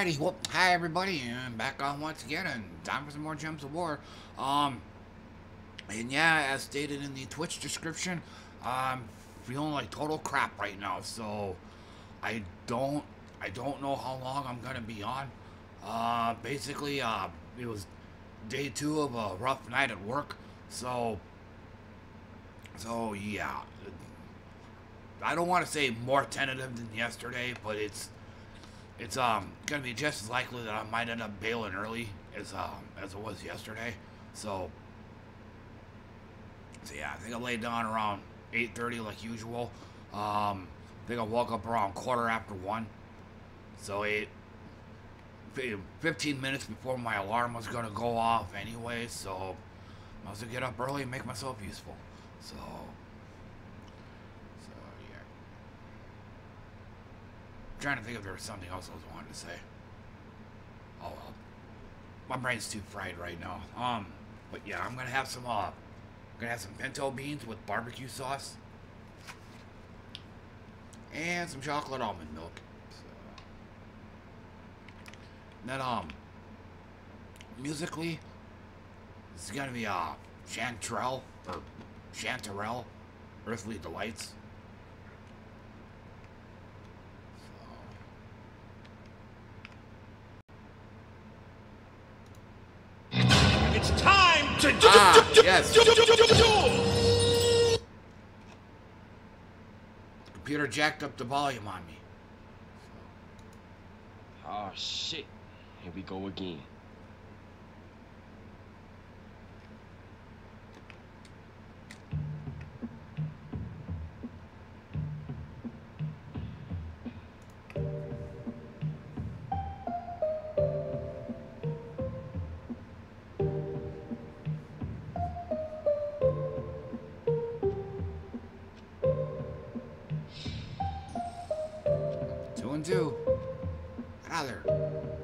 Alrighty, well, hi everybody, and back on once again, and time for some more Gems of War. And yeah, as stated in the Twitch description, I'm feeling like total crap right now, so I don't know how long I'm gonna be on. Basically, it was day 2 of a rough night at work, so yeah. I don't want to say more tentative than yesterday, but it's gonna be just as likely that I might end up bailing early as it was yesterday. So yeah, I think I laid down around 8:30 like usual. I think I woke up around 1:15. So 15 minutes before my alarm was gonna go off anyway. So I was gonna get up early and make myself useful. So yeah. Trying to think if there was something else I was wanting to say. Oh well, my brain's too fried right now. But yeah, I'm gonna have some pinto beans with barbecue sauce and some chocolate almond milk. So, then musically, this is gonna be Chanterelle, Earthly Delights. It's time to yes. The computer jacked up the volume on me. Oh shit. Here we go again. Two. Get out of there.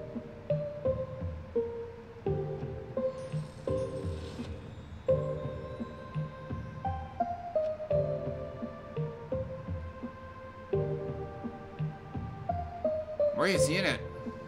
Where are you seeing it?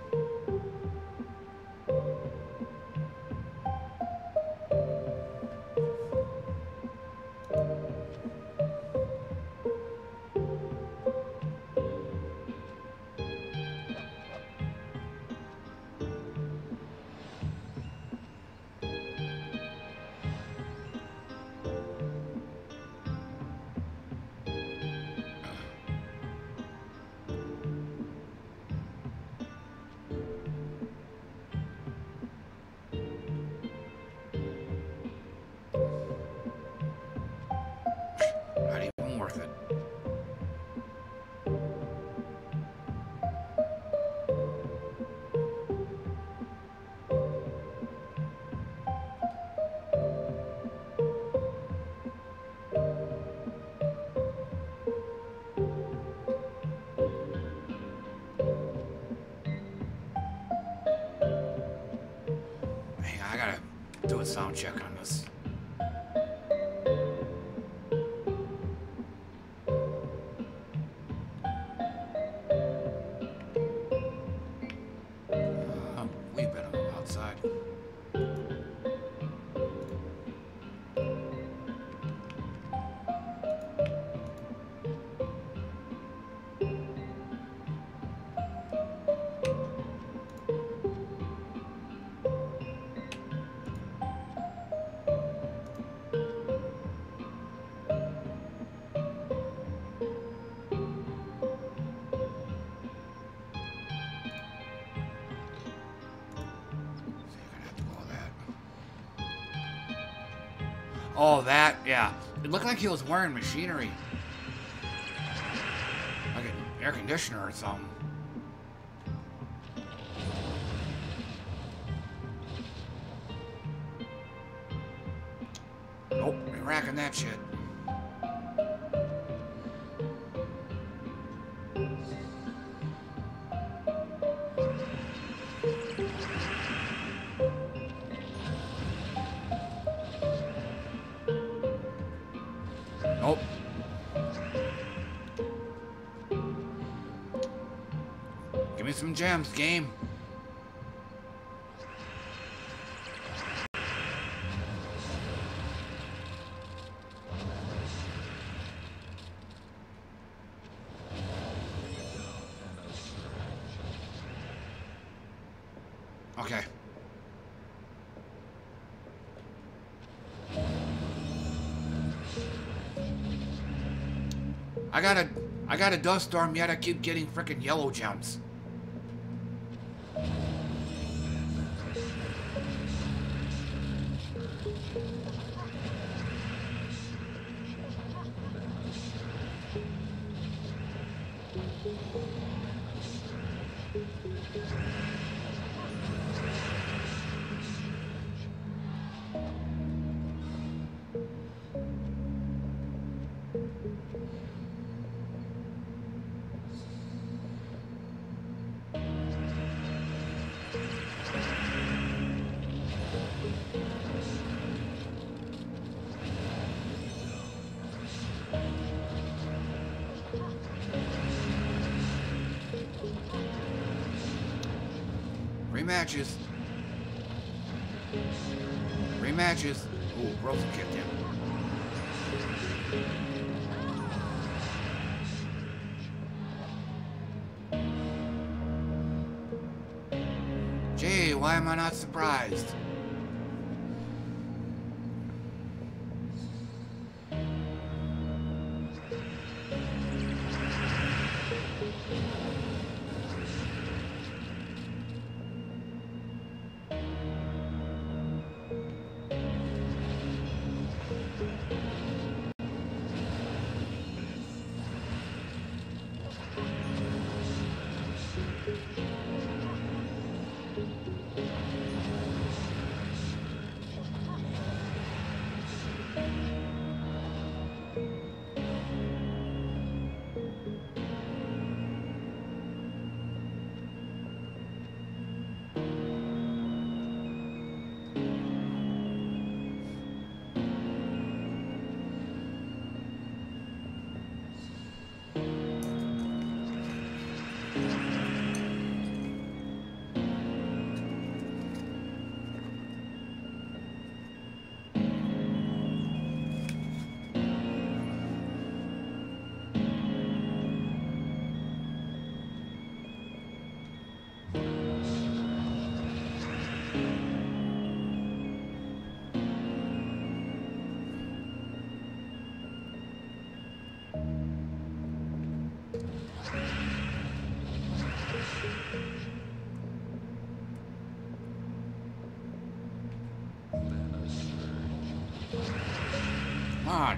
Sound check on this. We've been outside. Oh, that, yeah. It looked like he was wearing machinery. Like an air conditioner or something. Nope, ain't racking that shit. Some gems, game. Okay. I got a dust storm, yet I keep getting frickin' yellow gems. Rematches. Rematches. Ooh, Rosa kicked in. Gee, why am I not surprised? Come on.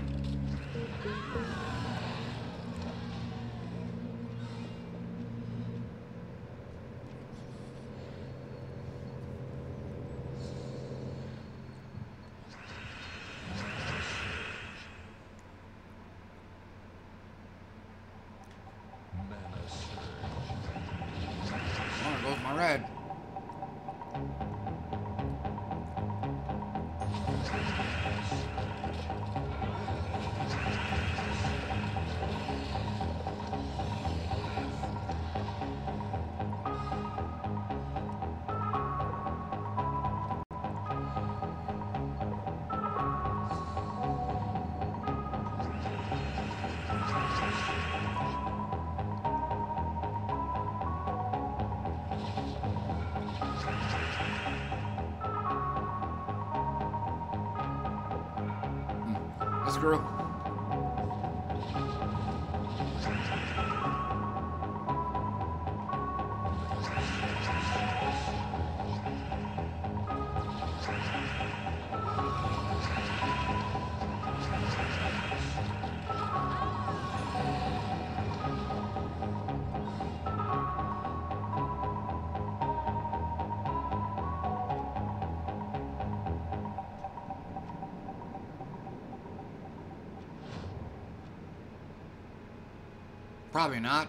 Oh, there goes my red. Screw. Probably not.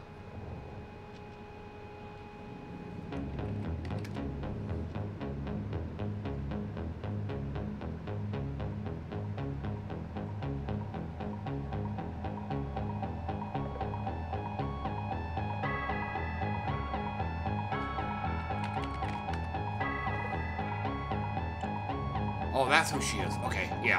Oh, that's who she is. Okay, yeah.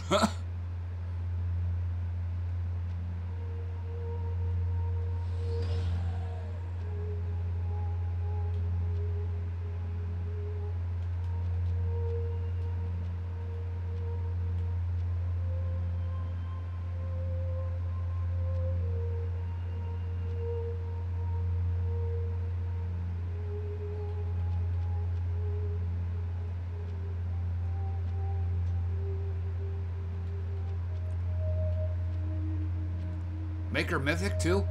Make her mythic too?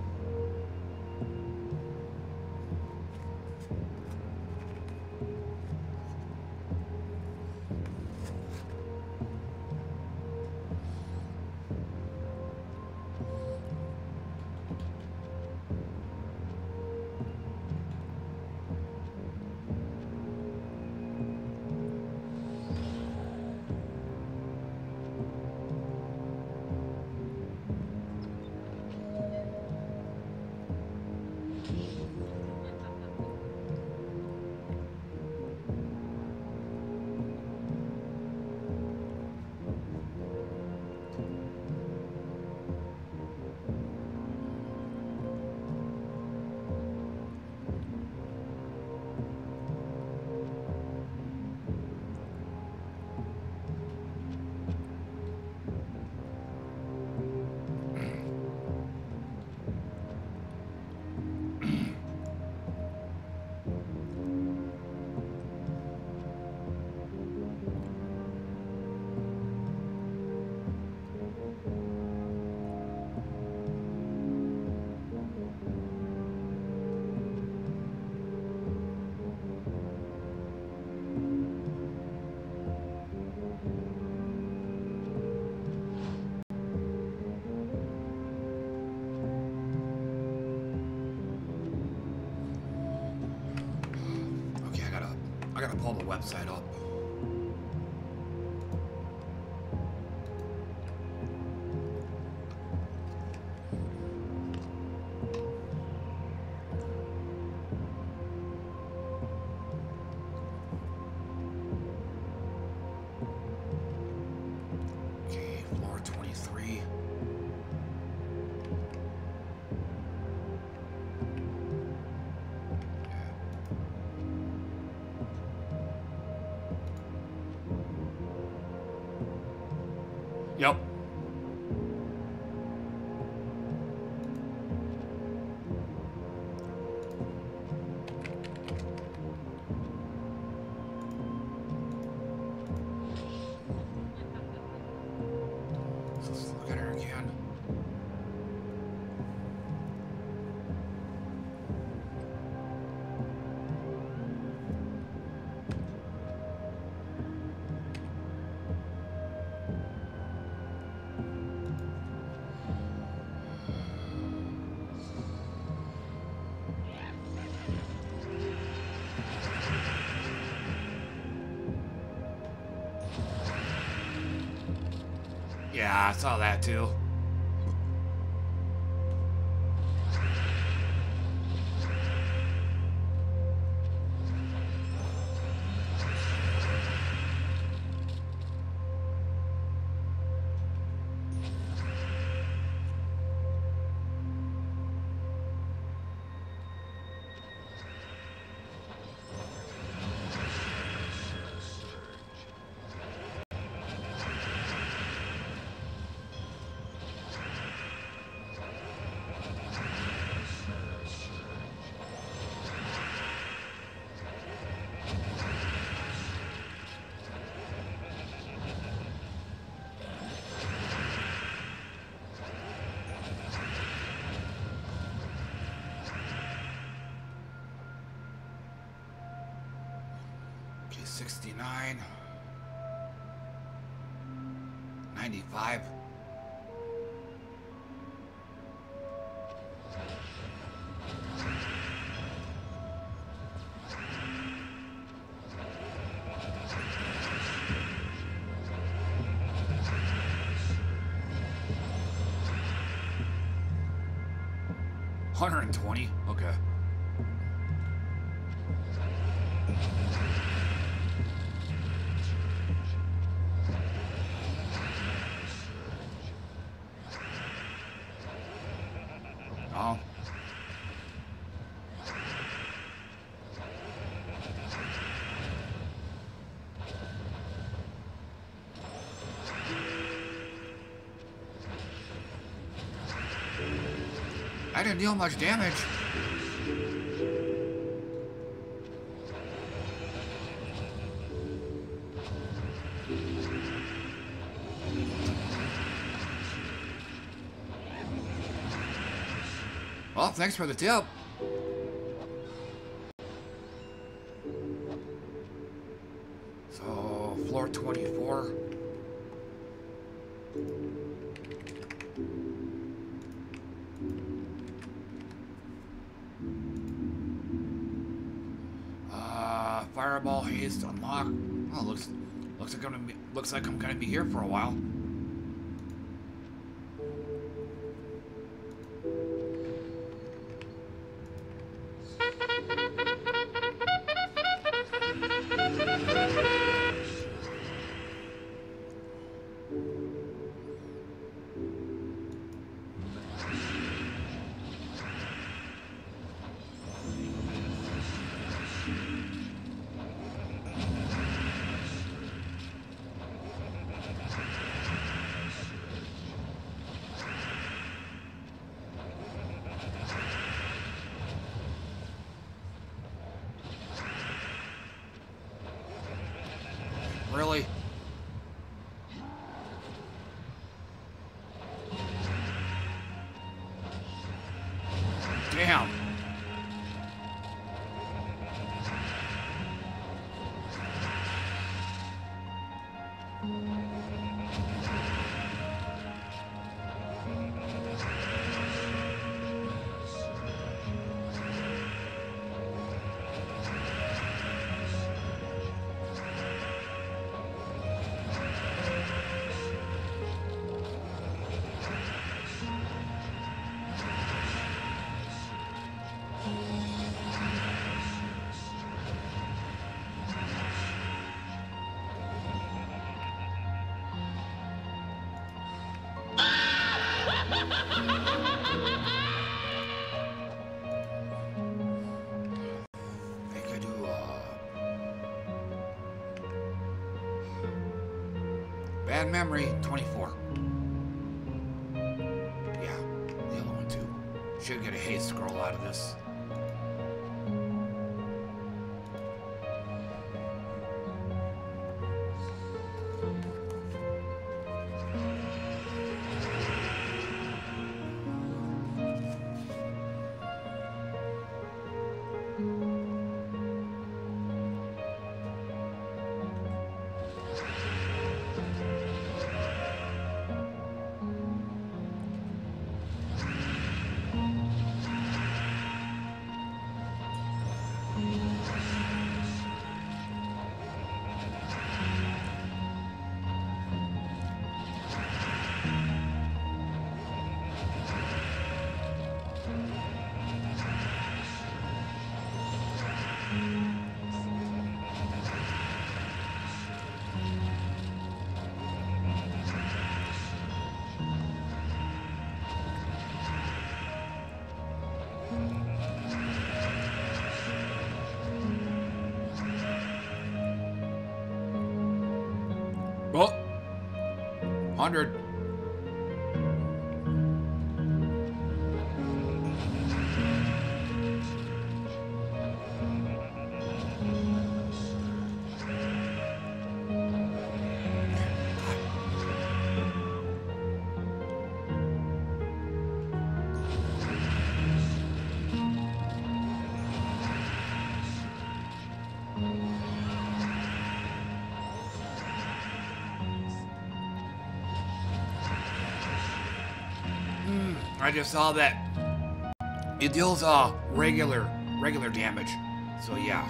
I gotta pull the website up. Okay, floor 23. Yep. Let's look at her again. Yeah, I saw that too. Okay, 69. 95. $120. Okay. I didn't deal much damage. Well, thanks for the tip. So, floor 24. Fireball haste unlock. Oh, looks like I'm gonna be here for a while. Really? Damn. Bad memory, 24. Yeah, the other one too. Should get a haste scroll out of this. Oh, 100. I just saw that it deals regular damage. So yeah.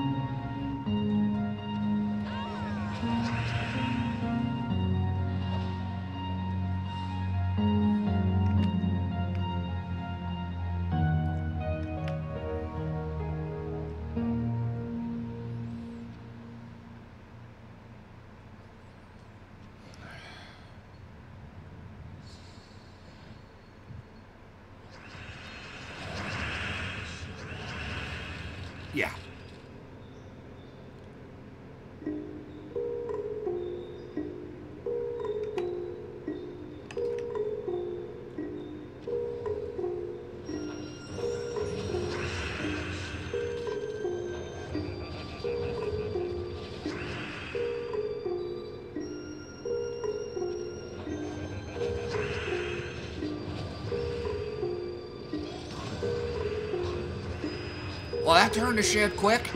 Yeah. Well, that turned to shit quick.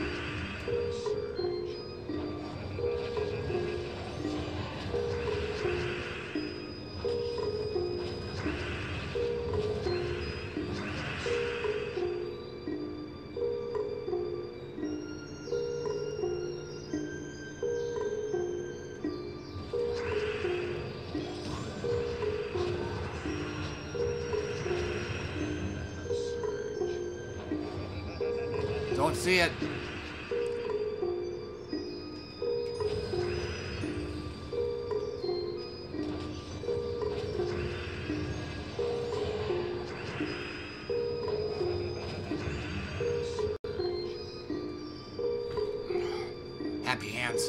Don't see it. Happy hands.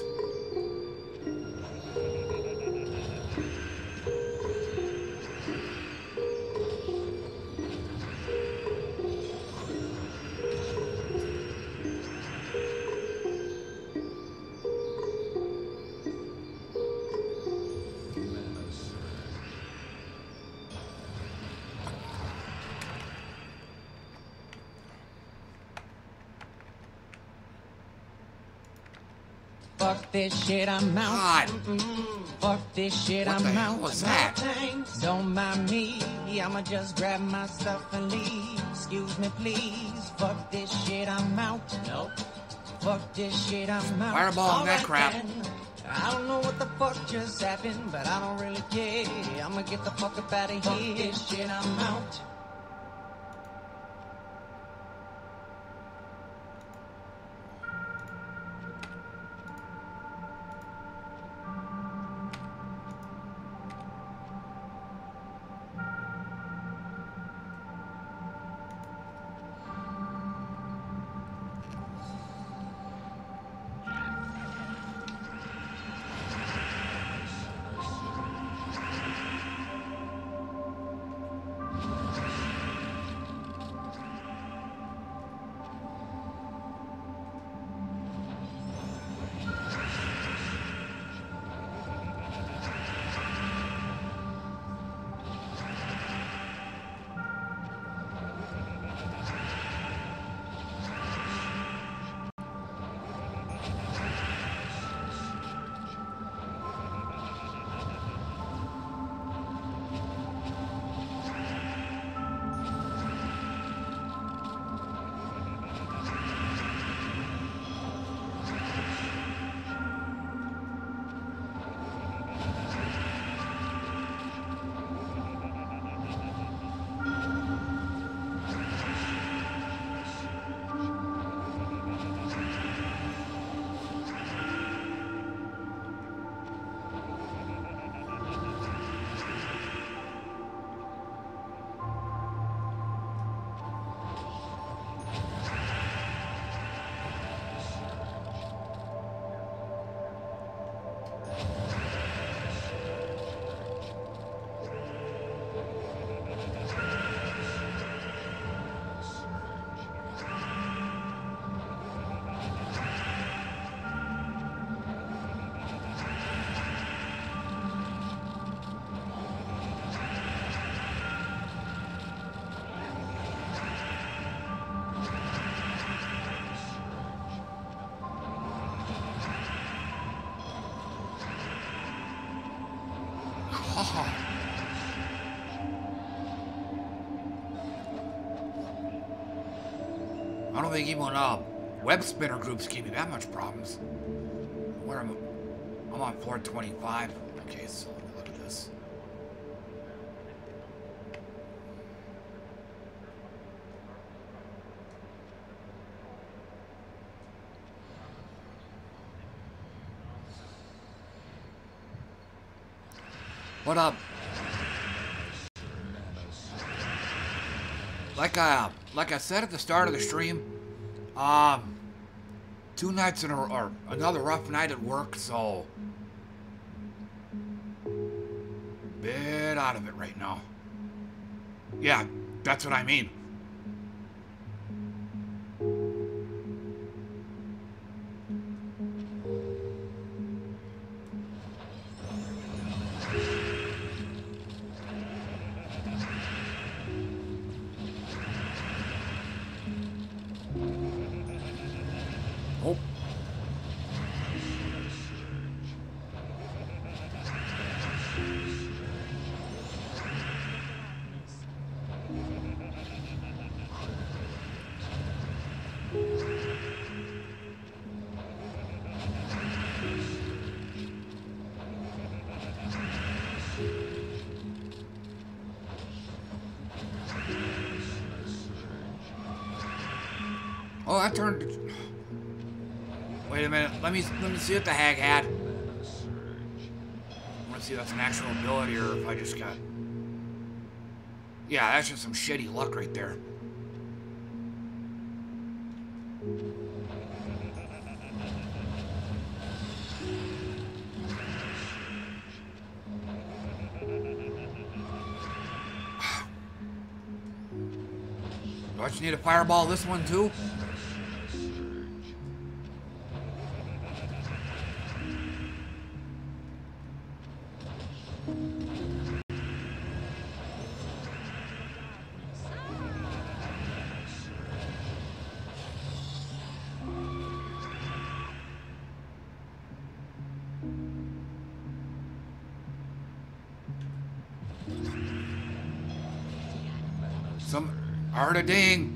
Fuck this shit, I'm out. Fuck this shit, What I'm the out. hell was that? Don't mind me, I'ma just grab my stuff and leave. Excuse me, please. Fuck this shit, I'm out. Nope. Fuck this shit, I'm out. Fireball and that Alright crap. then. I don't know what the fuck just happened, but I don't really care. I'ma get the fuck up out of here. Fuck this shit, I'm out. I don't think even web spinner groups gave me that much problems. Where am I? I'm on 425. Okay, so look at this. What up? Like I said at the start of the stream, 2 nights in a or another rough night at work, so bit out of it right now. Yeah, that's what I mean. Oh, that turned. Wait a minute. Let me see what the hag had. I want to see if that's an actual ability or if I just got. Yeah, that's just some shitty luck right there. Do I just need a fireball this one too? I heard a ding.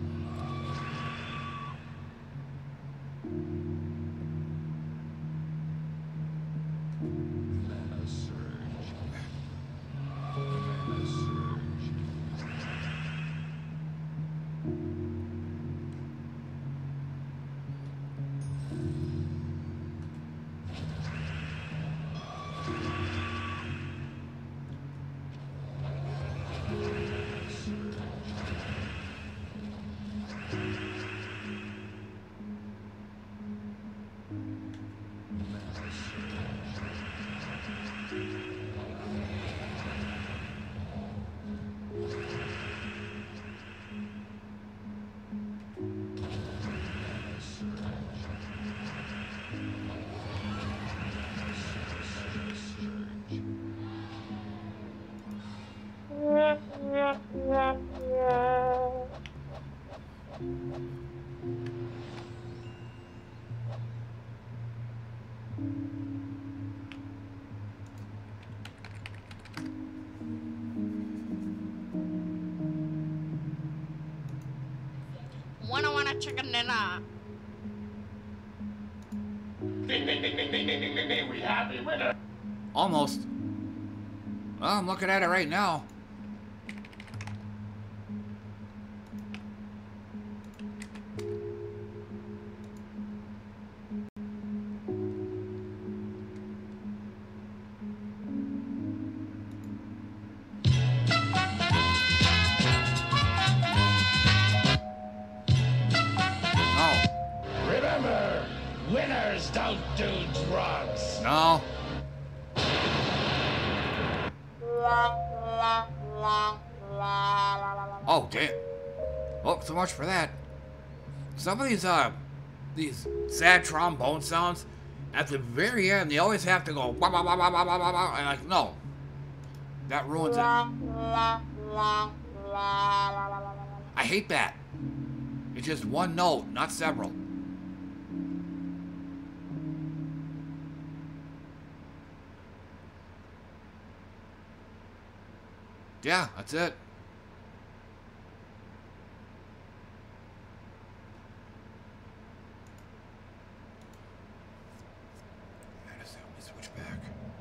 Want a chicken dinner. We have a winner. Almost. Well, I'm looking at it right now. No. Oh, damn. Oh, so much for that. Some of these sad trombone sounds, at the very end, they always have to go, bah, bah, bah, bah, bah, bah, bah, bah, and like, no. That ruins it. I hate that. It's just one note, not several. Yeah, that's it. Let me switch back.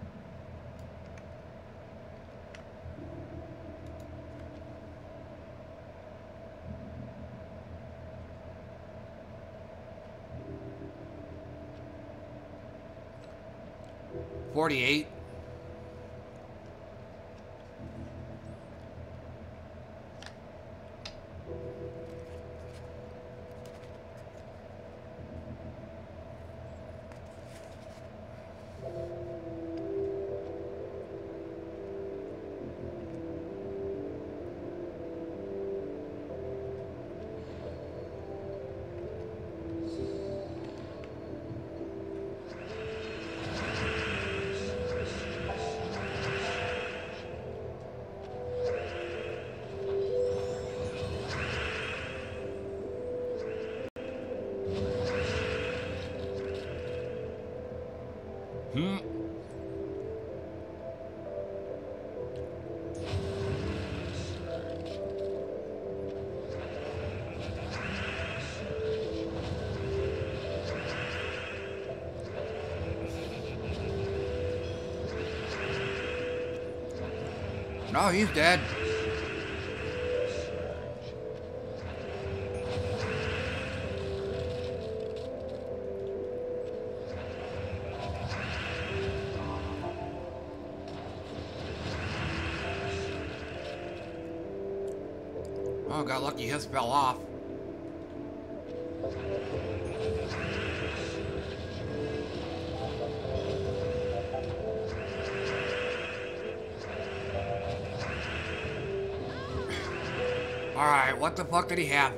$48. No, he's dead. Oh, got lucky his fell off. Alright, what the fuck did he have?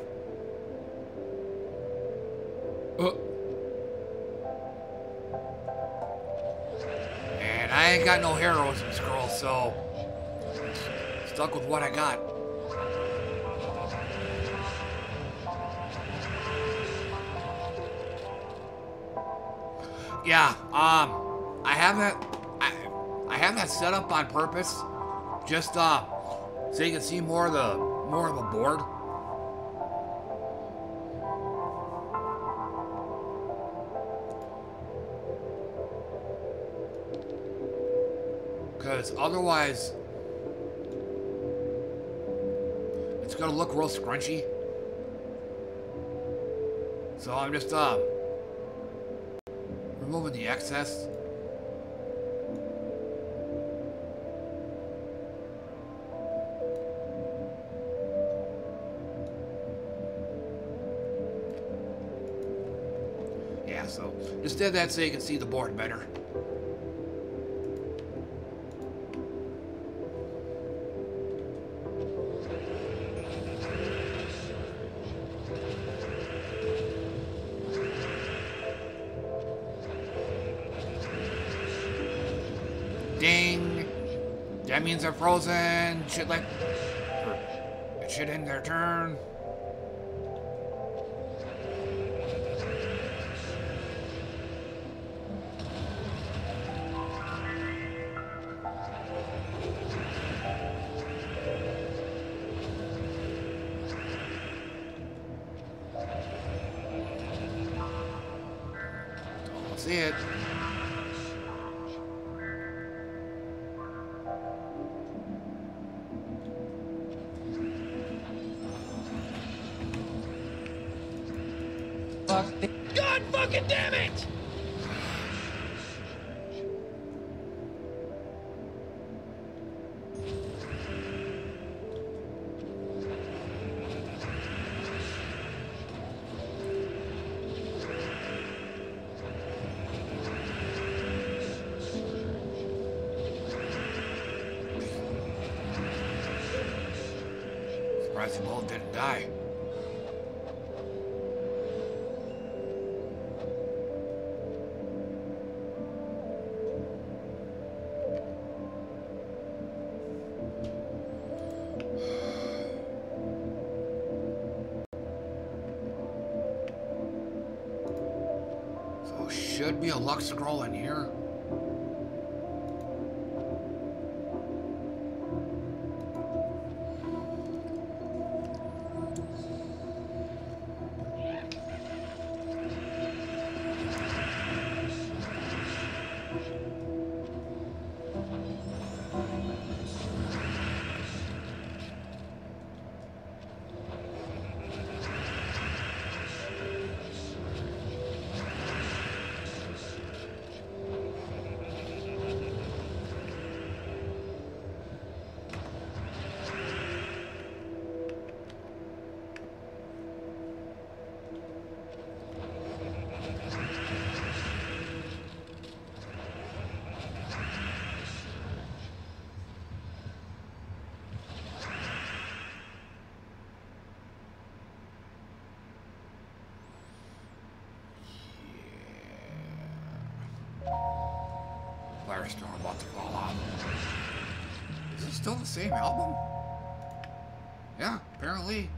And I ain't got no heroes and scrolls, so stuck with what I got. Yeah, I have that set up on purpose, just so you can see more of the board. Because otherwise, it's gonna look real scrunchy. So I'm just removing the excess. Yeah, so just did that so you can see the board better. Ding! That means they're frozen. Should like, it should end their turn. Don't see it. God fucking damn it! Surprised the ball didn't die. Should be a luck scroll in here. Firestorm about to fall off. Is it still the same album? Yeah, apparently.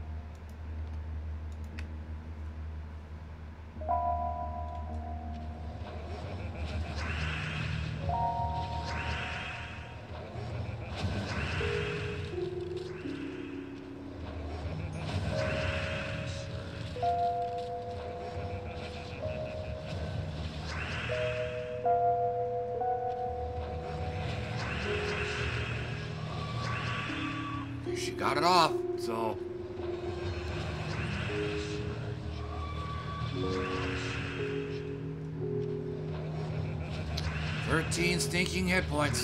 She got it off, so. "13 stinking hit points."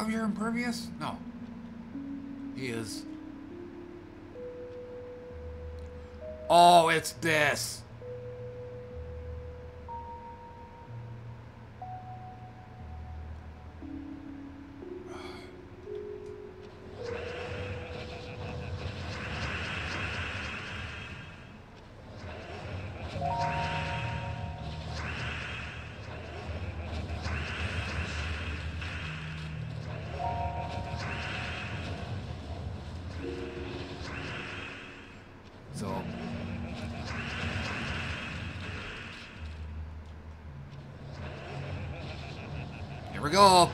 how you're impervious? No. He is. Oh, it's this. So. Here we go.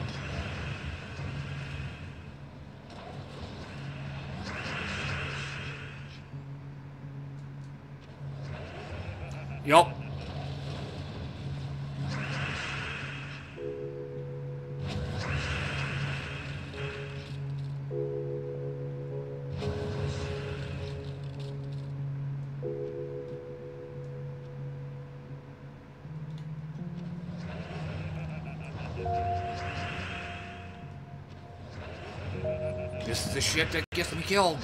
Yup. This is the shit that gets me killed.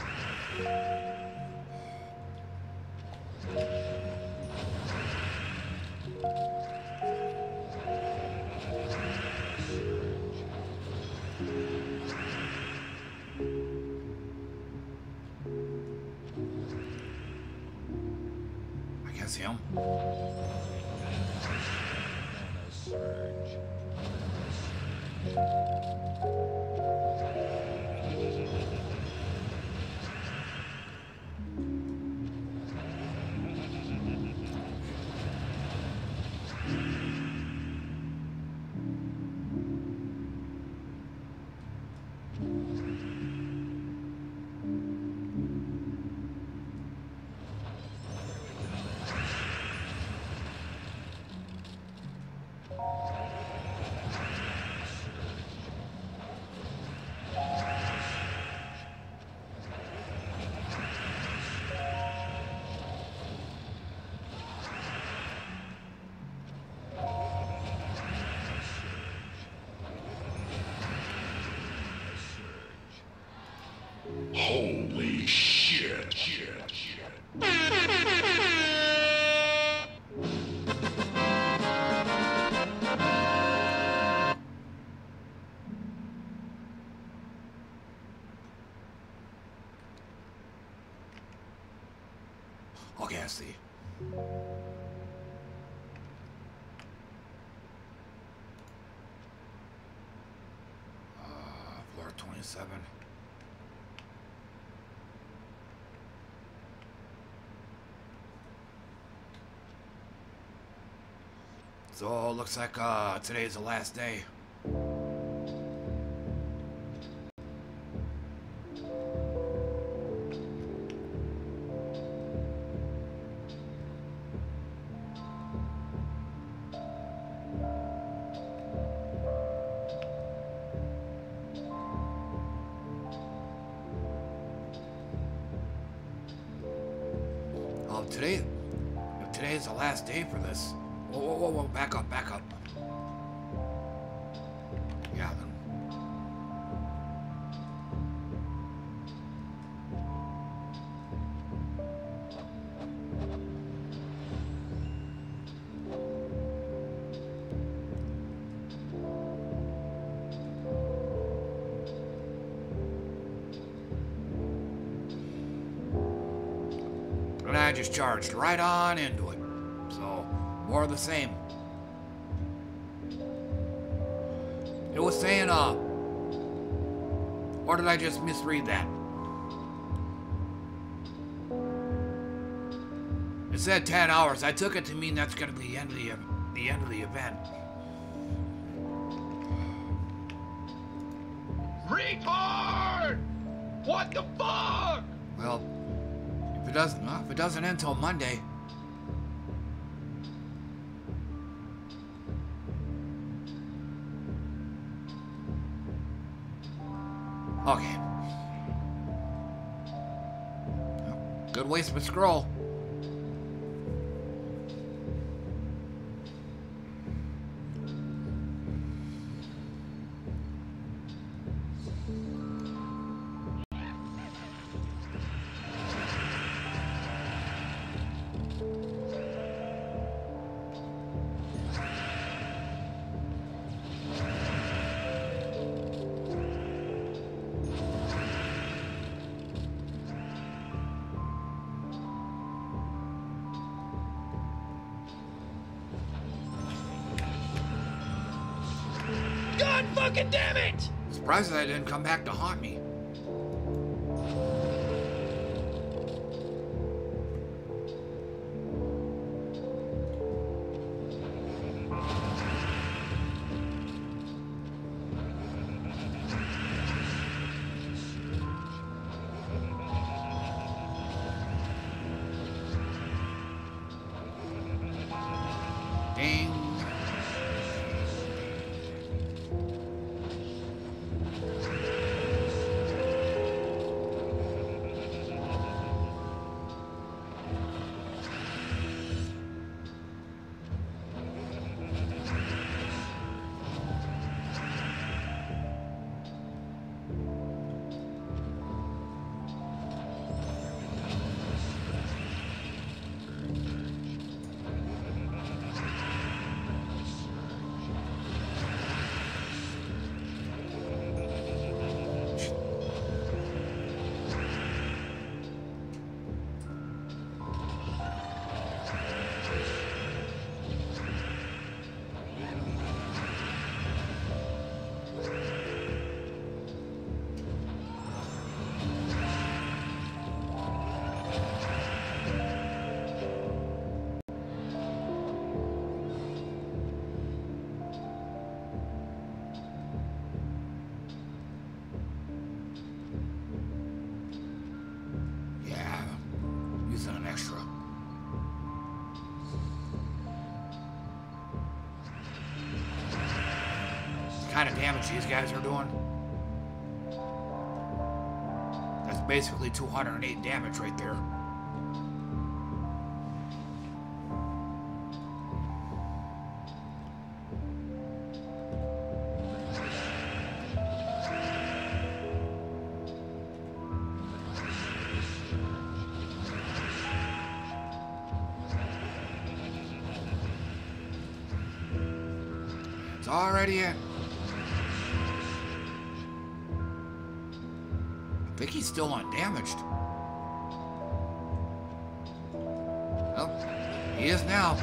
I guess him. Holy shit. Okay, I see. Floor 27. So, looks like today's the last day. Today's the last day for this. Whoa, back up. Yeah, then. And I just charged right on into it. So, more of the same. It was saying, or did I just misread that? It said 10 hours. I took it to mean that's going to be the end of the event. Retard! What the fuck? Well, if it doesn't end till Monday. Okay. Good waste of a scroll. fucking damn it! Surprised that didn't come back to haunt me. Ding. An extra. The kind of damage these guys are doing. That's basically 208 damage right there. It's already in. I think he's still undamaged. Oh, he is now.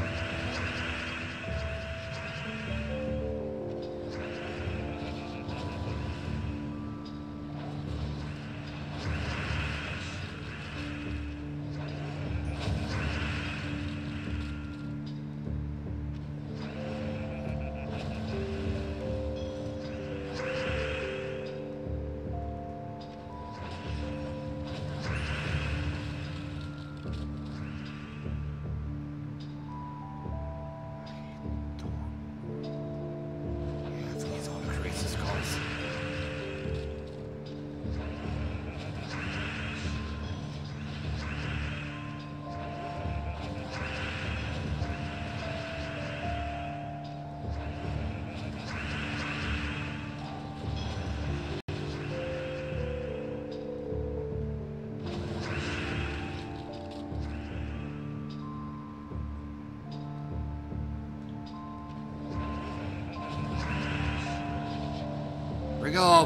Here we go.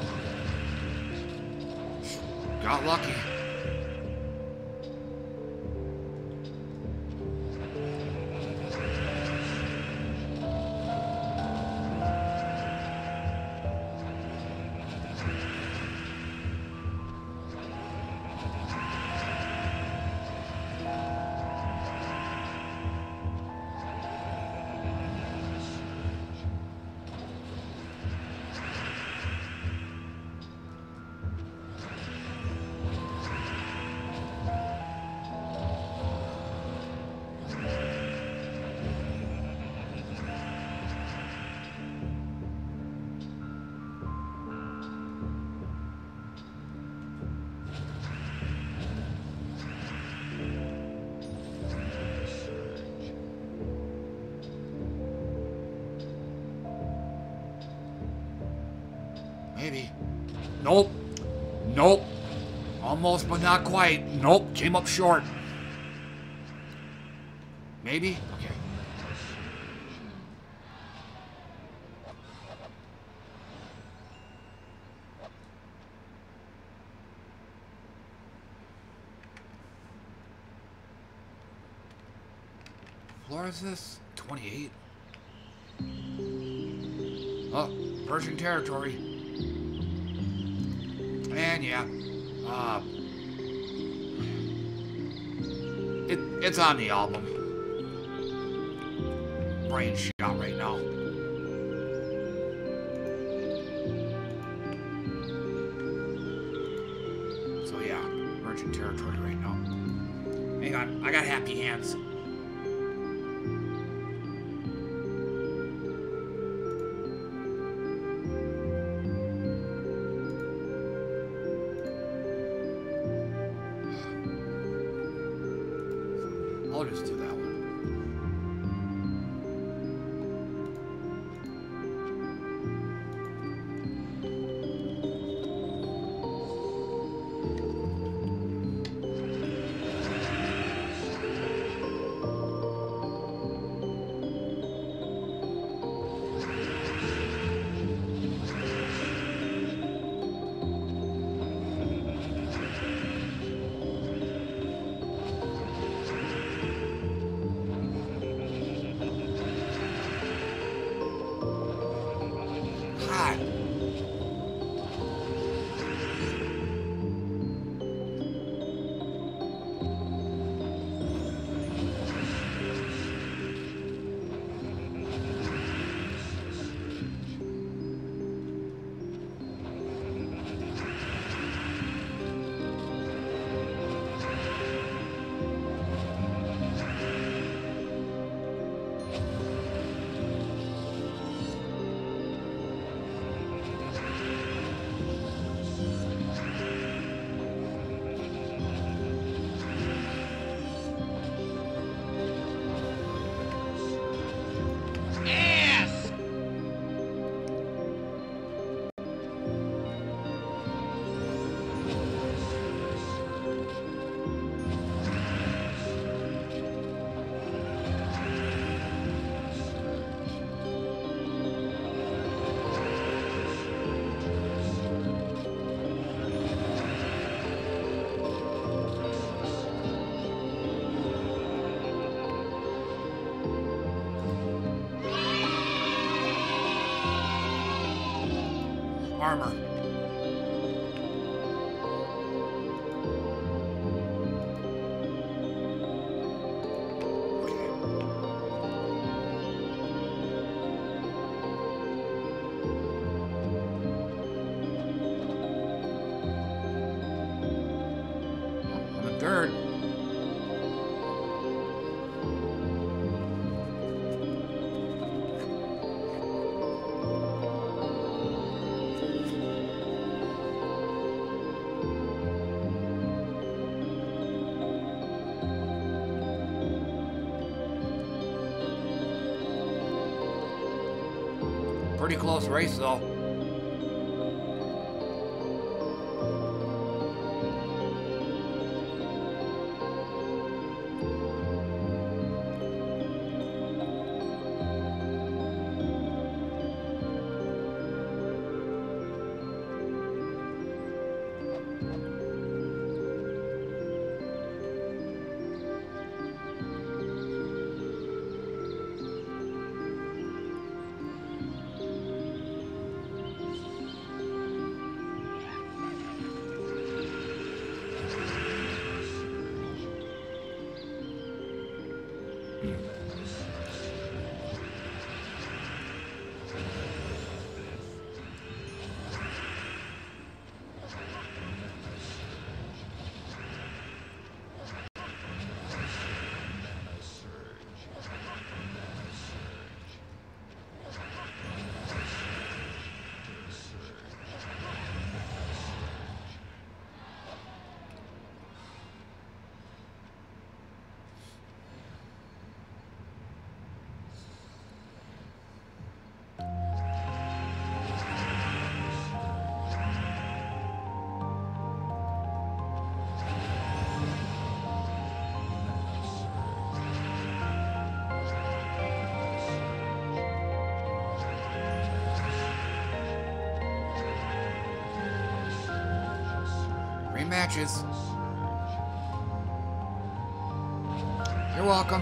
Got lucky. Maybe. Nope. Nope. Almost, but not quite. Nope. Came up short. Maybe? Okay. Floor is this? 28? Oh. Persian territory. And yeah, it's on the album. Brain shot right now. So yeah, Virgin territory right now. Hang on, I got happy hands. I'll just do that one. Armor. I'm in third. Pretty close race, though. Matches. You're welcome.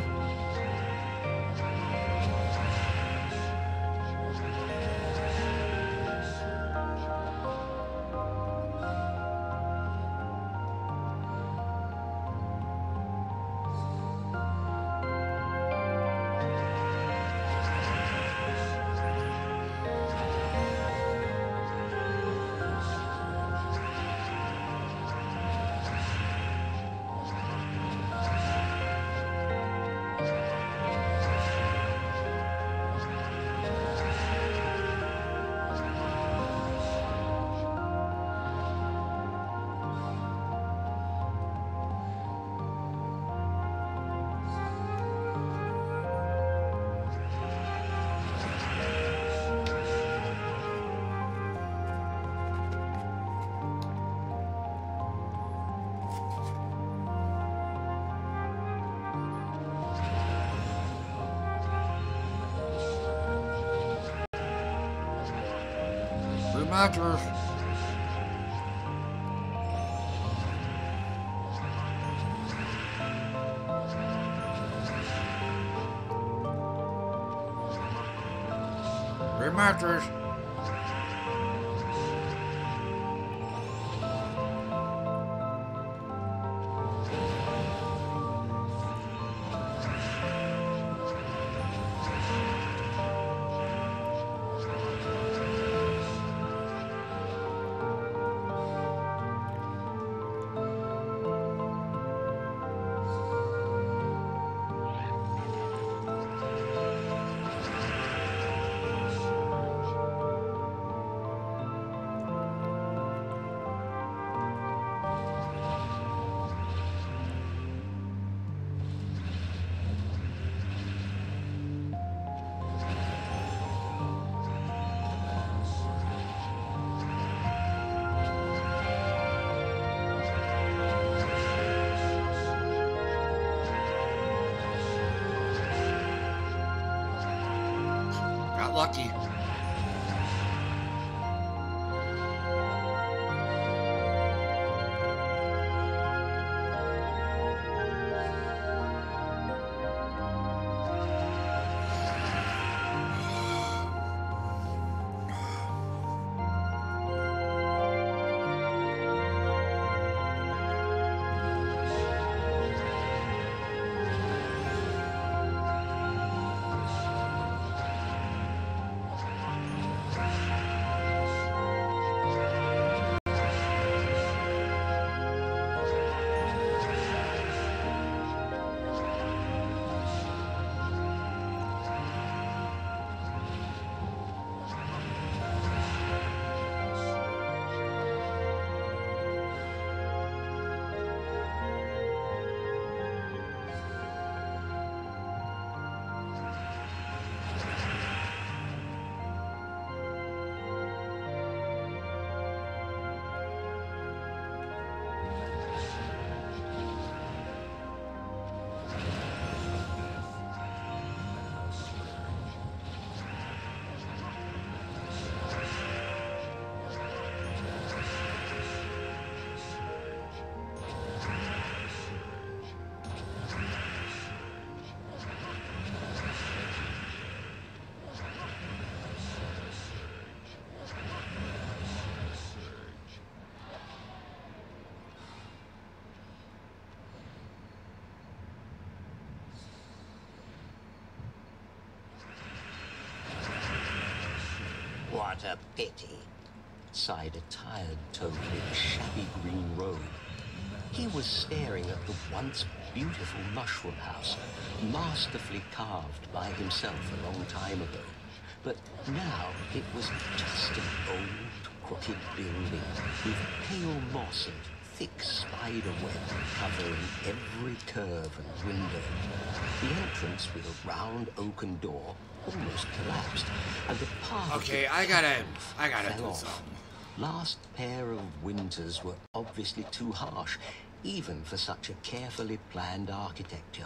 matters. It matters. Got lucky. What a pity, sighed a tired toad in a shabby green robe. He was staring at the once beautiful mushroom house, masterfully carved by himself a long time ago. But now it was just an old, crooked building with pale moss and thick spider web covering every curve and window. The entrance with a round oaken door almost collapsed, and the path Okay, I gotta fell do off. something. Last pair of winters were obviously too harsh, even for such a carefully planned architecture.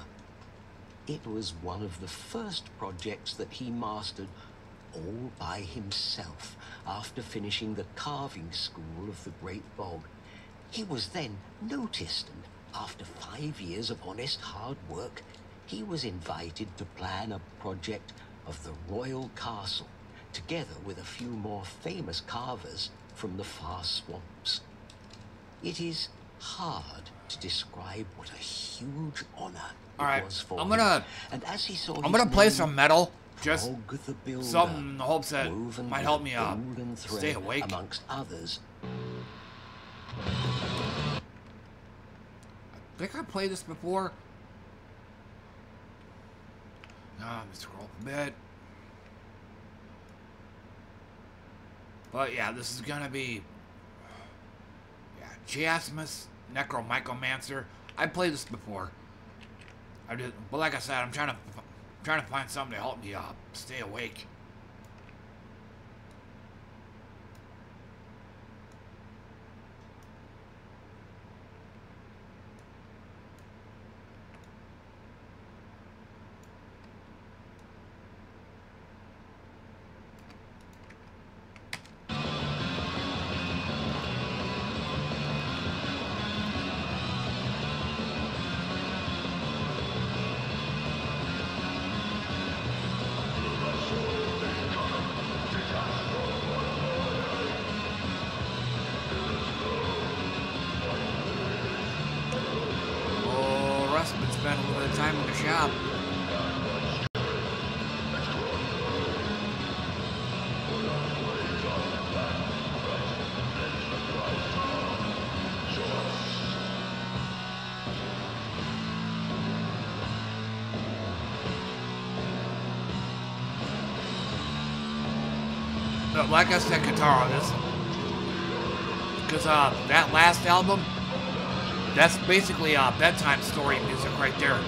It was one of the first projects that he mastered all by himself after finishing the carving school of the Great Bog. He was then noticed, and after 5 years of honest hard work, he was invited to plan a project of the royal castle, together with a few more famous carvers from the far swamps. It is hard to describe what a huge honor it was for him. And as he saw I'm gonna play some metal. Just Frog the Builder, something in the hopes that woven might with help a me golden thread stay awake. amongst others. I think I played this before. Let me scroll up a bit. But yeah, this is gonna be Chiasmus Necromycomancer. I played this before. I did, but like I said, I'm trying to find something to help me stay awake. spend a little bit of time in the shop. But like I said, guitar on this, because that last album, that's basically bedtime story music right there.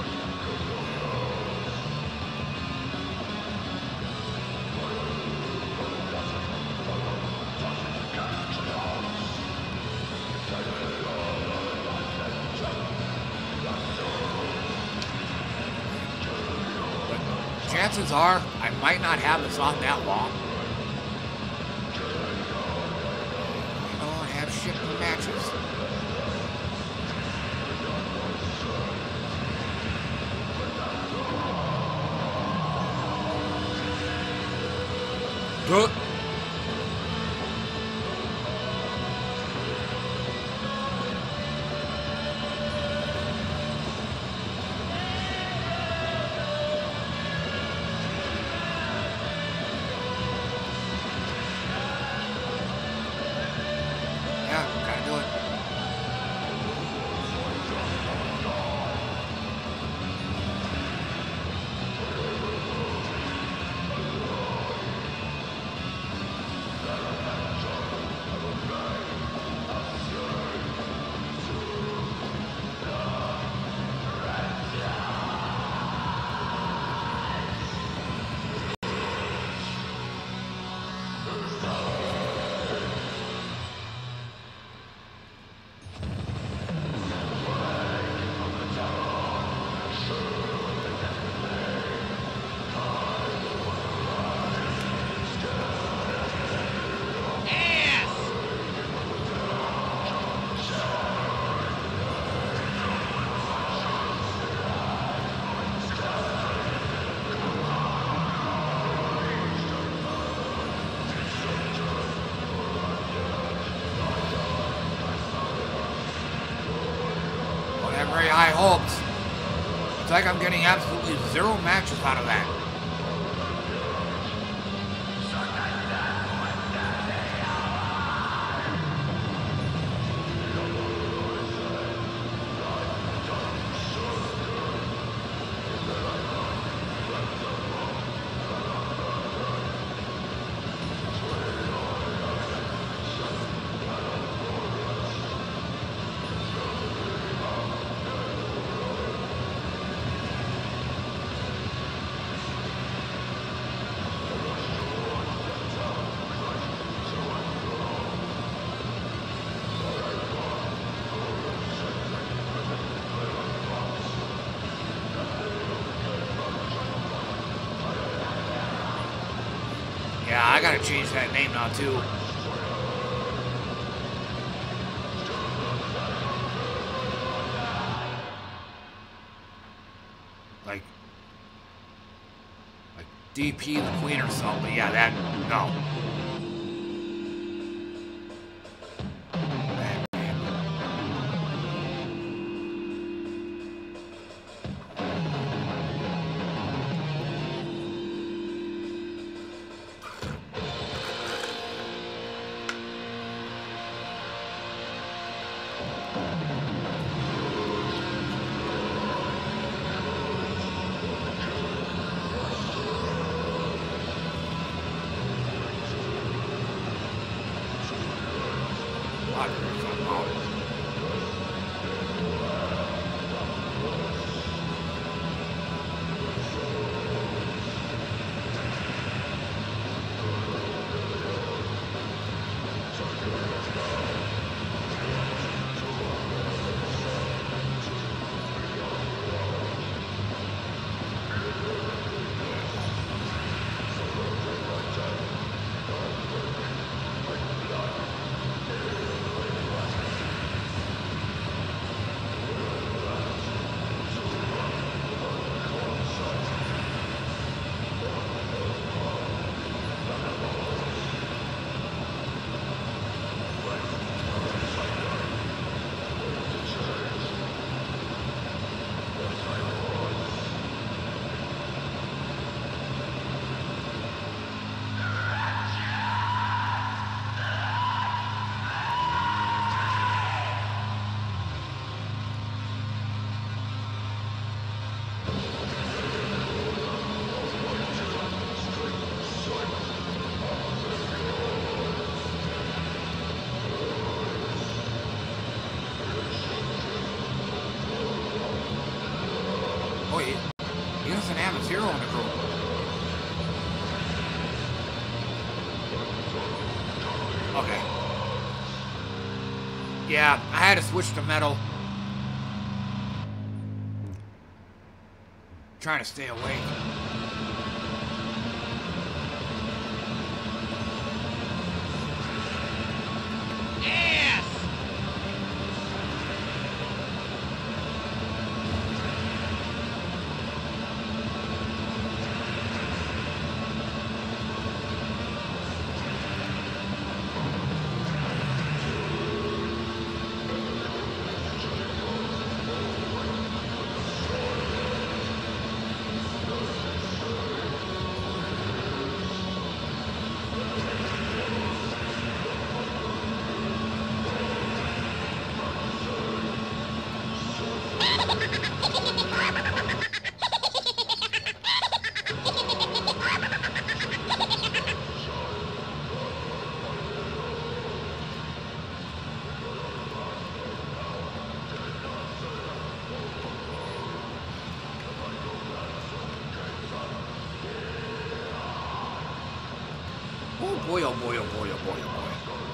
But chances are, I might not have the song that long. Shit for matches. Good. High hopes. It's like I'm getting absolutely zero matches out of that. Yeah, I gotta change that name now too. Like DP the Queen or something, but yeah, that, no. Yeah, I had to switch to metal. Trying to stay awake. Oh boy, oh boy, oh boy, oh boy, oh boy.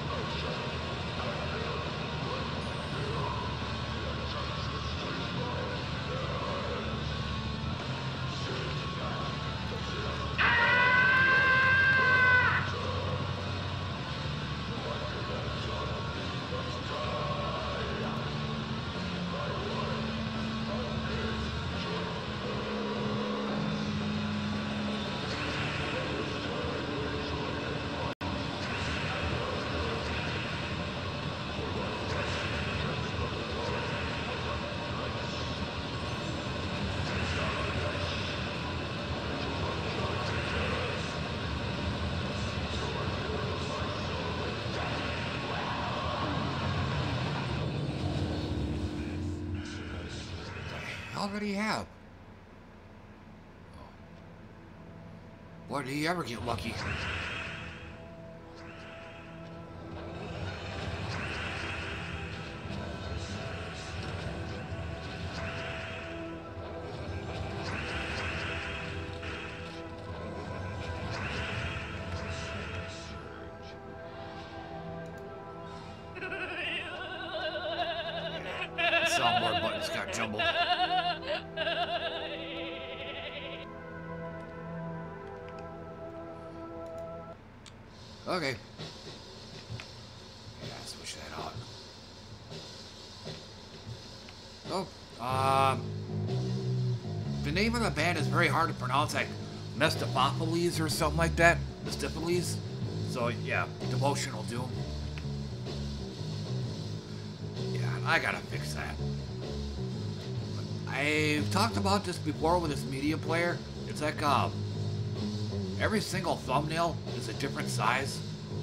How did he have? Boy, did he ever get lucky? Soundboard buttons got jumbled. Okay. Yeah, switch that out. Oh, the name of the band is very hard to pronounce, like Mephistophelies or something like that. Mephistophelies. So yeah, Devotional Doom. Yeah, I gotta fix that. I've talked about this before with this media player. It's like every single thumbnail is a different size.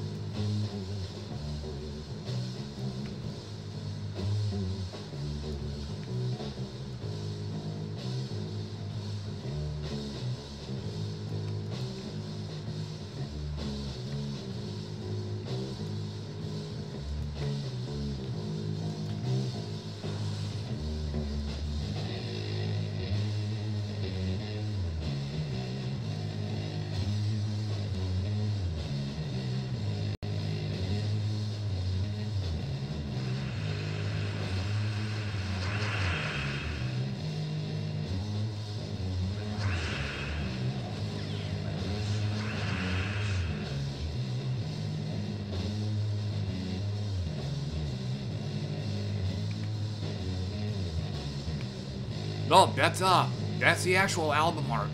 No, that's the actual album art.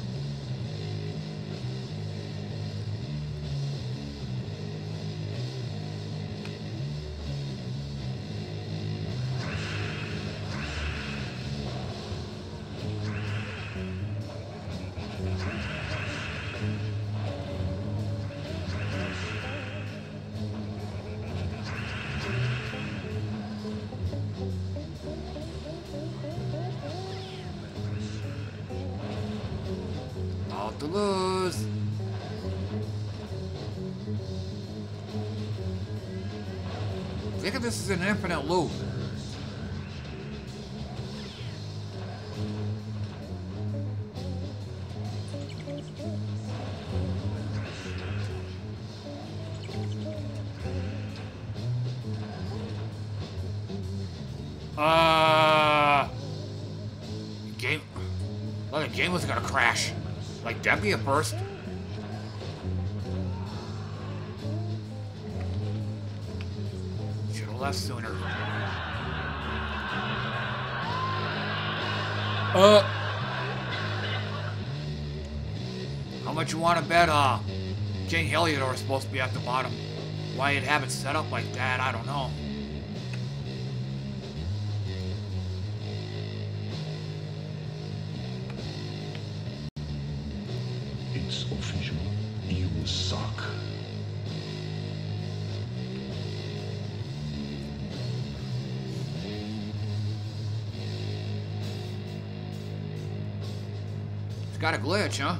To lose. Think of this as an infinite loop. Game. Well, the game was gonna crash. Like, that'd be a burst. Should've left sooner. How much you want to bet, King Heliodor is supposed to be at the bottom? Why you'd have it set up like that, I don't know. It's official. You suck. It's got a glitch, huh?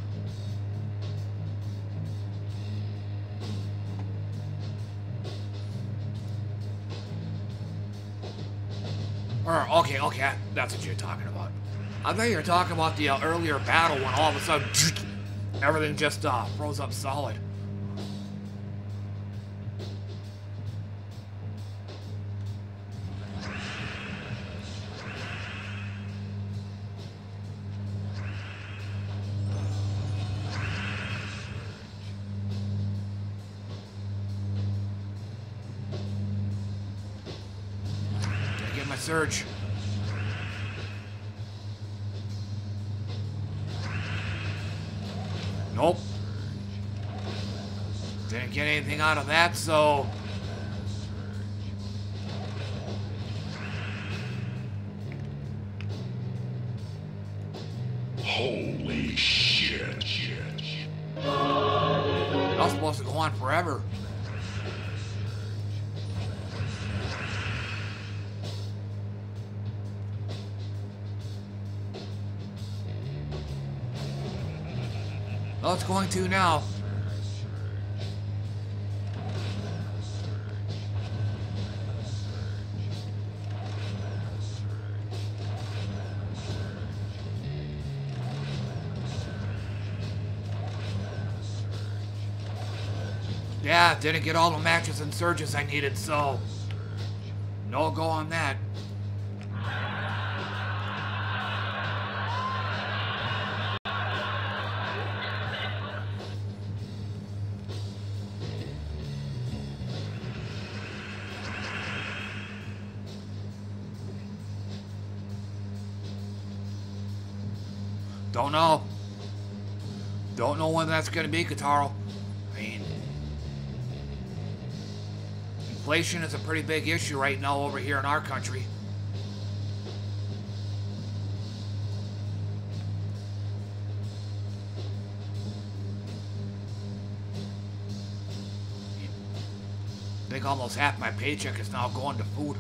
Okay, that's what you're talking about. I thought you were talking about the earlier battle when all of a sudden everything just froze up solid. Gotta get my surge. Nope. Didn't get anything out of that, so... Holy shit. That was supposed to go on forever. Well, it's going to now. Yeah, didn't get all the matches and surges I needed, so no go on that. Don't know. Don't know when that's going to be, Kataro. I mean, inflation is a pretty big issue right now over here in our country. I think almost half my paycheck is now going to food.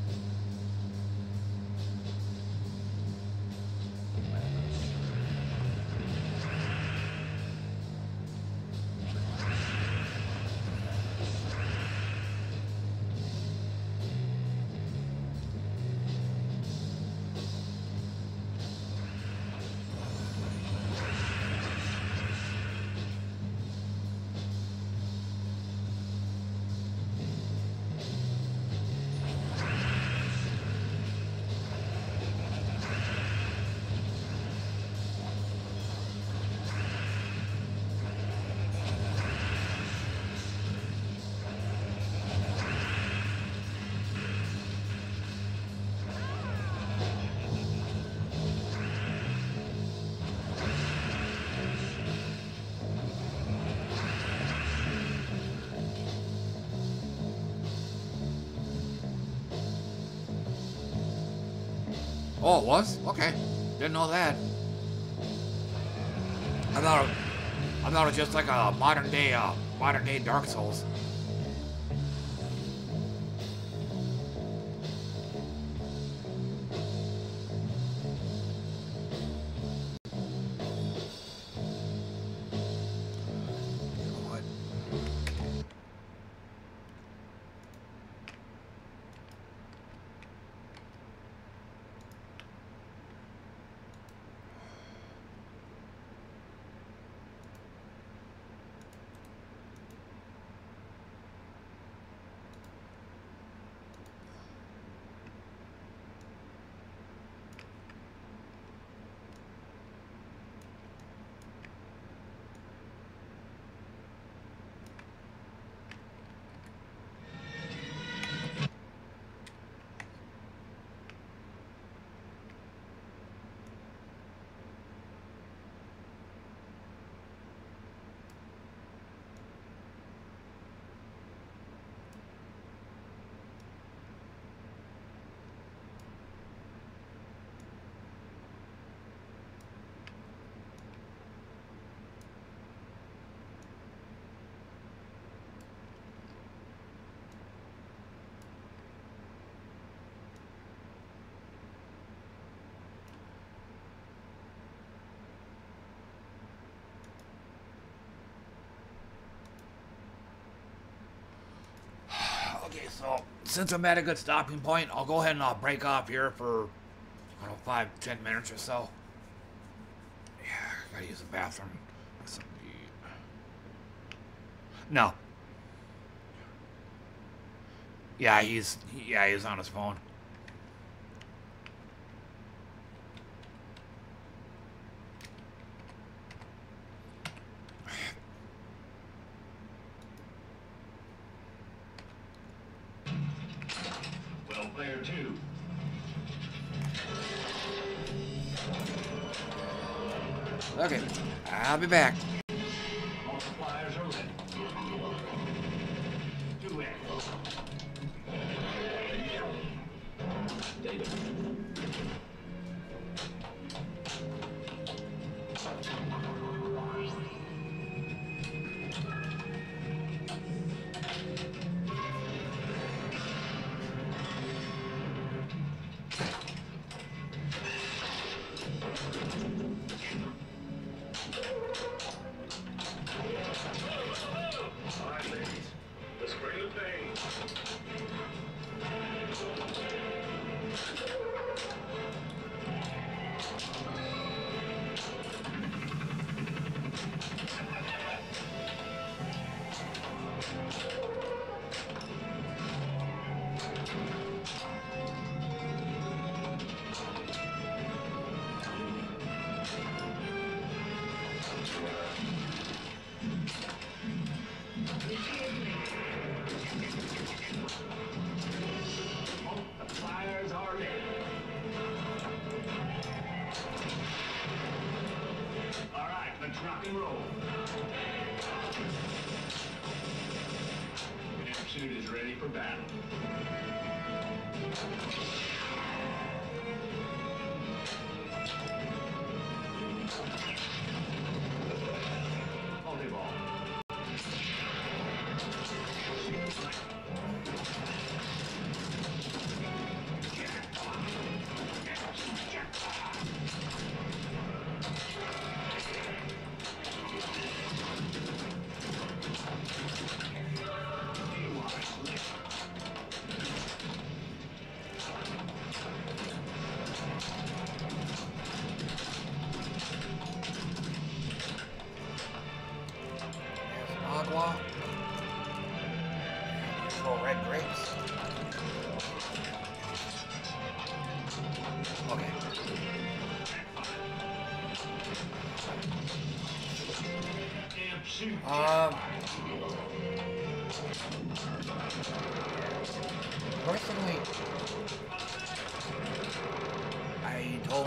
Oh, it was? Okay. Didn't know that. I thought it was just like a modern day Dark Souls. So, since I'm at a good stopping point, I'll go ahead and I'll break off here for, I don't know, 5-10 minutes or so. Yeah, gotta use the bathroom. No. Yeah, he's on his phone. Well, player 2. Okay, I'll be back. Multipliers are ready. 2X. Data. Rock and roll. Pursuit is ready for battle. Volleyball. Agua. Little red grapes. Okay. Personally, I don't.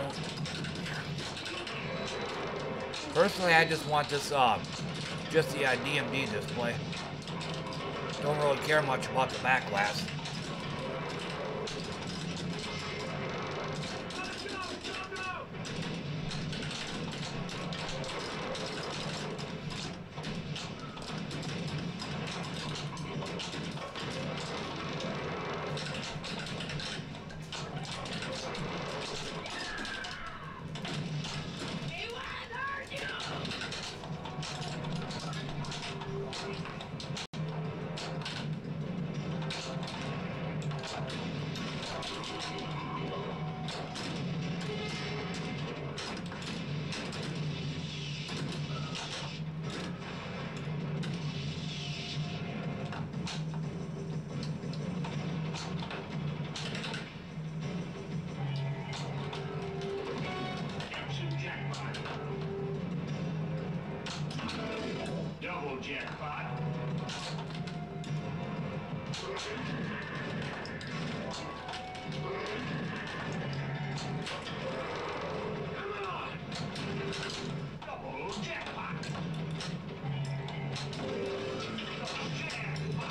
Personally, I just want this, just the DMD display. Don't really care much about the back glass. Double jackpot. Come on. Double jackpot. Double jackpot.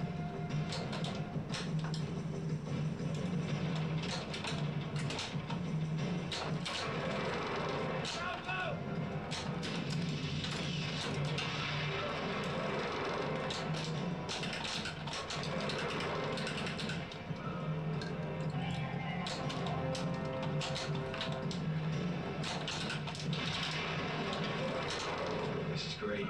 This is great.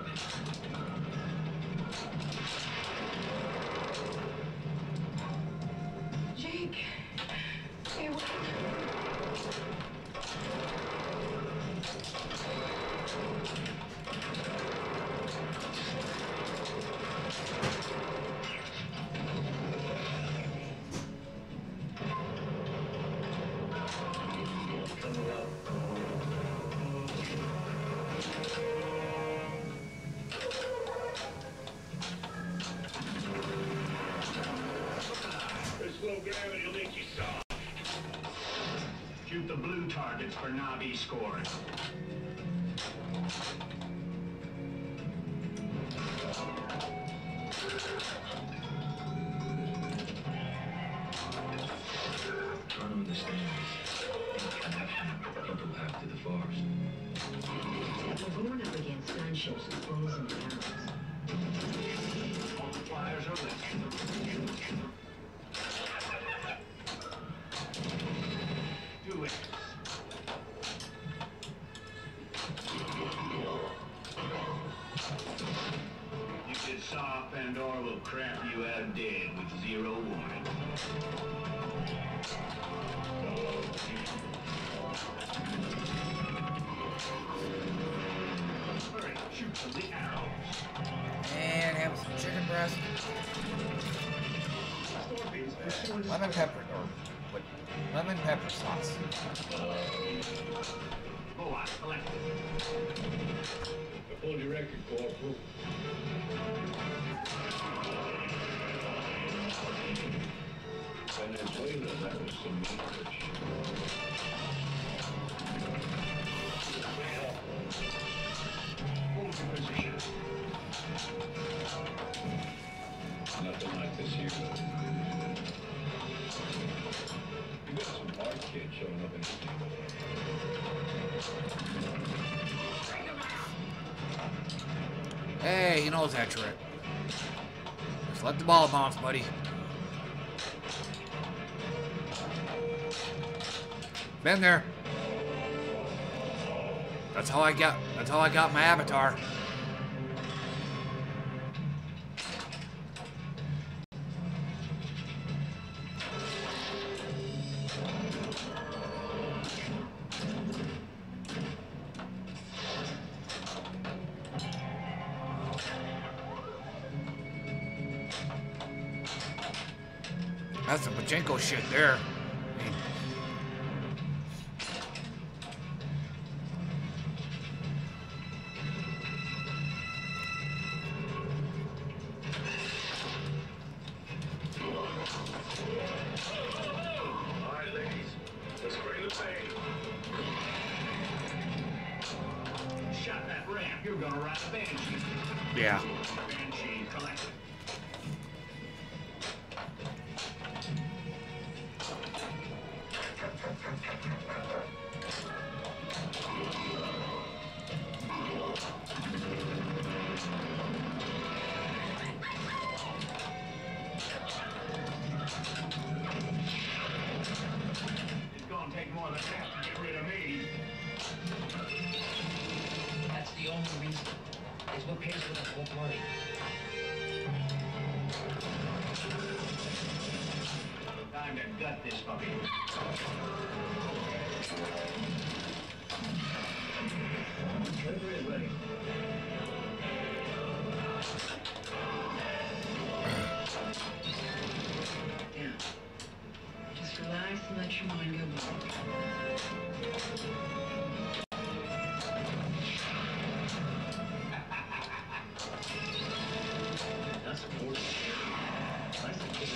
This low gravity will make you soft. Shoot the blue targets for Navi scores. Trying to understand this connection people have to the forest. We're going up against gunships with bows and arrows. Multipliers are lit. Do it. You get soft, Pandora will crap you out dead with zero warning. Hurry, shoot from the arrows. And have some chicken breast. Scorpions pursuing the Lemon pepper, or what? Lemon pepper sauce. Go on, collect it. I pulled your record, Corporal. Venezuela, that was some English. Hold your position. Nothing like this here. You got some hard kids showing up in this team. Hey, he knows that trick. Just let the ball bounce, buddy. Been there. That's how I got my avatar. That's some pachinko shit there. I mean, All right, ladies, let's bring the pain. Shot that ramp. You're gonna ride a banshee. yeah. Banshee collected. It's gonna take more than that to get rid of me. That's the only reason. It's what pays for the whole party. Time to gut this puppy. Trigger is ready. Yeah. Just relax and let your mind go wild. That's important. Nice and good.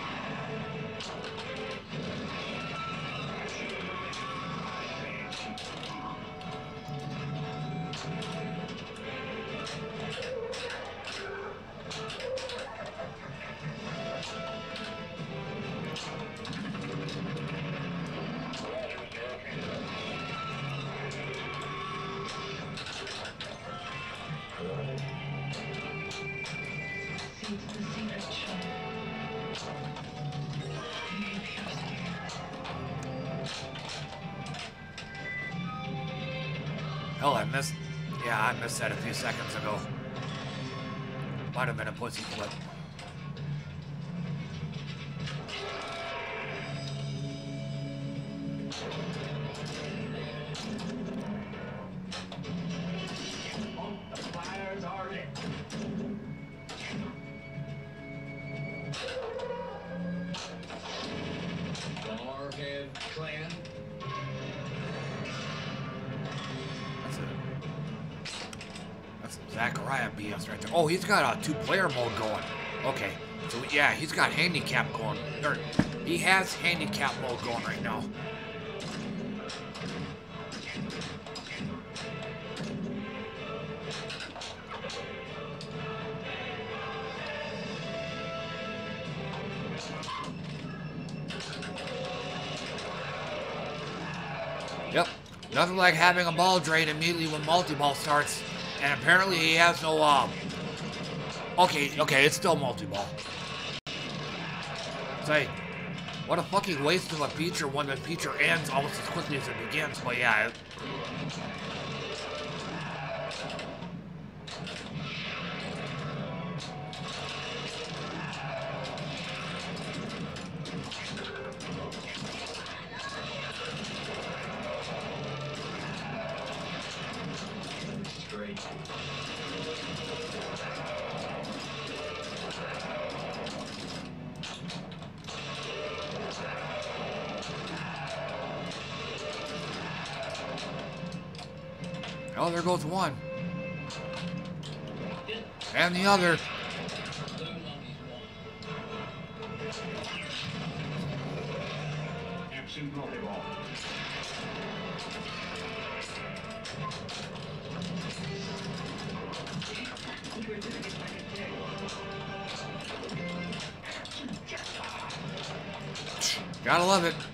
See, it's the secret show. Maybe you're scared. Hell, I missed. Yeah, I missed that a few seconds ago. Might have been a pussy flip. The flyers are lit. Barhead clan. That's Zachariah BS right there. Oh, he's got a 2-player mode going. Okay. So, yeah, he's got handicap going. Or, he has handicap mode going right now. Yep. Nothing like having a ball drain immediately when multi-ball starts. And apparently he has no, Okay, it's still multi-ball. It's like, what a fucking waste of a feature when the feature ends almost as quickly as it begins. But yeah. Oh, there goes one. And the other. Gotta love it.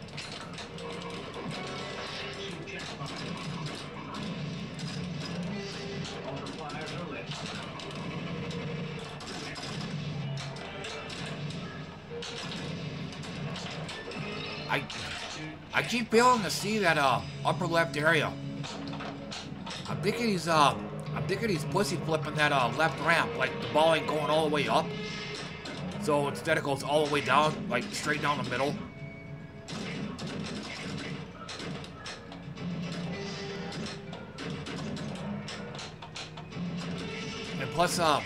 I keep failing to see that upper left area. I'm thinking he's pussy flipping that left ramp, like the ball ain't going all the way up. So instead it goes all the way down, like straight down the middle. And plus I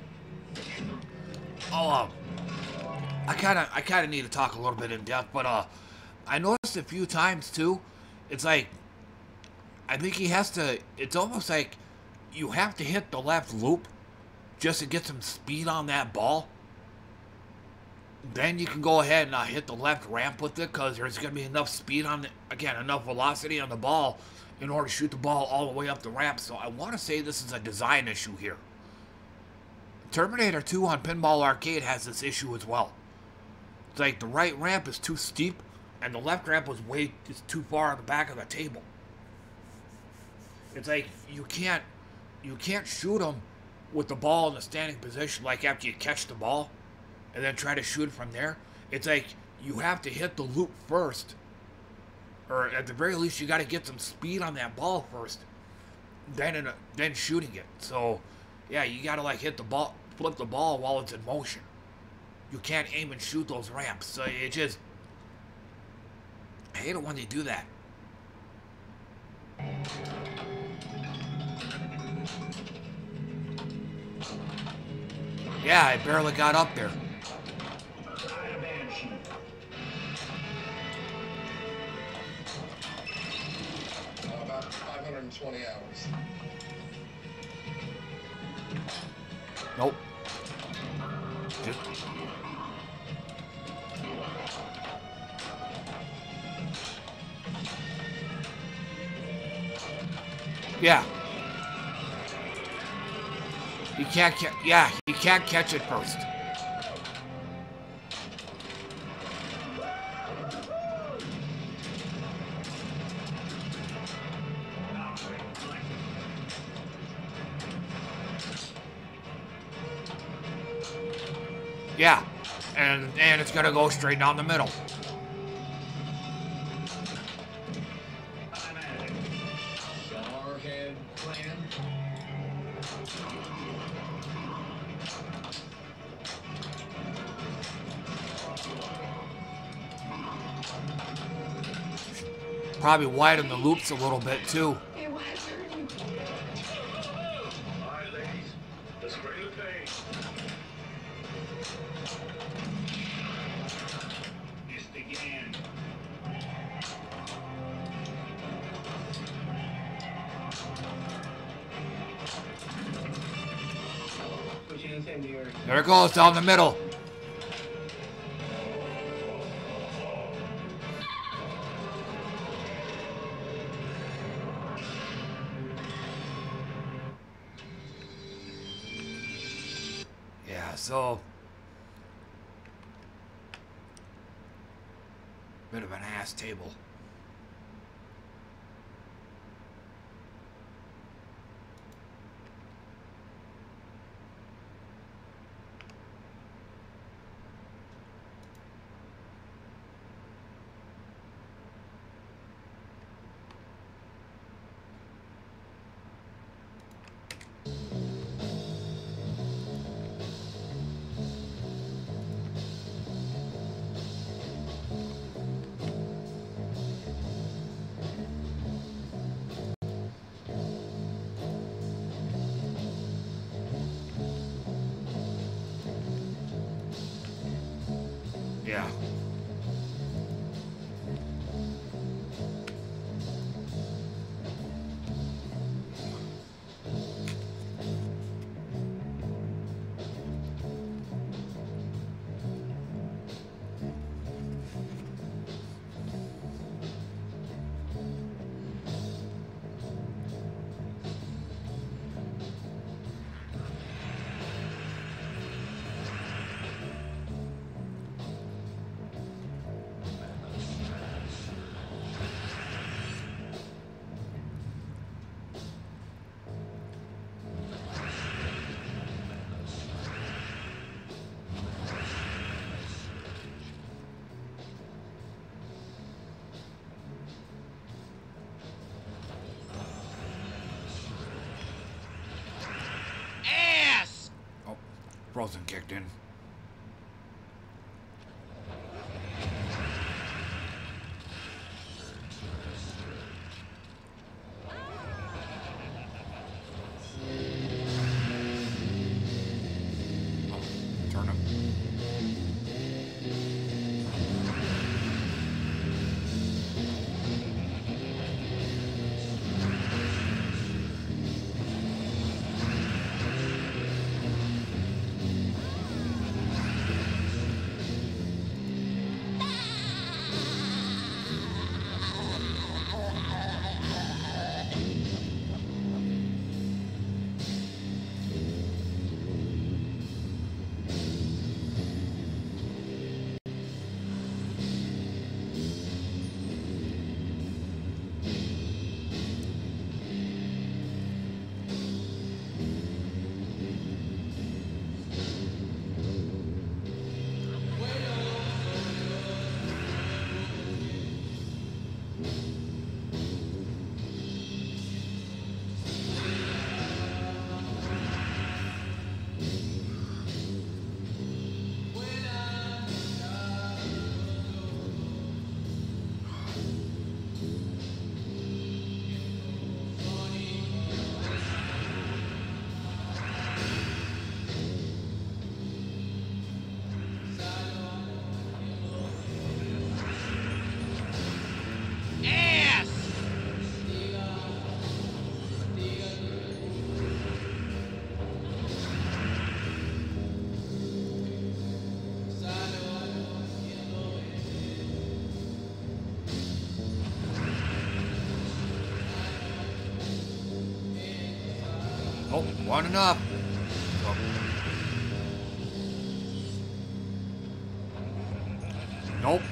kinda need to talk a little bit in depth, but I noticed a few times too, it's like, I think he has to, it's almost like you have to hit the left loop just to get some speed on that ball. Then you can go ahead and hit the left ramp with it, because there's going to be enough speed on, enough velocity on the ball in order to shoot the ball all the way up the ramp. So I want to say this is a design issue here. Terminator 2 on Pinball Arcade has this issue as well. It's like the right ramp is too steep, and the left ramp is too far on the back of the table. It's like you can't shoot them with the ball in the standing position, like after you catch the ball and then try to shoot it from there. It's like you have to hit the loop first, or at the very least you got to get some speed on that ball first, then shooting it. So yeah, you got to like hit the ball, flip the ball while it's in motion. You can't aim and shoot those ramps. So it just, I hate it when they do that. Yeah, I barely got up there. About 520 hours. Nope. Yeah. You can't you can't catch it first. Yeah. And it's gonna go straight down the middle. Probably widen the loops a little bit too. incendiary. There it goes, down the middle. Yeah, so bit of an ass table. Yeah. Oh, Frozen kicked in. Turn him. Oh, one enough. Oh. Nope.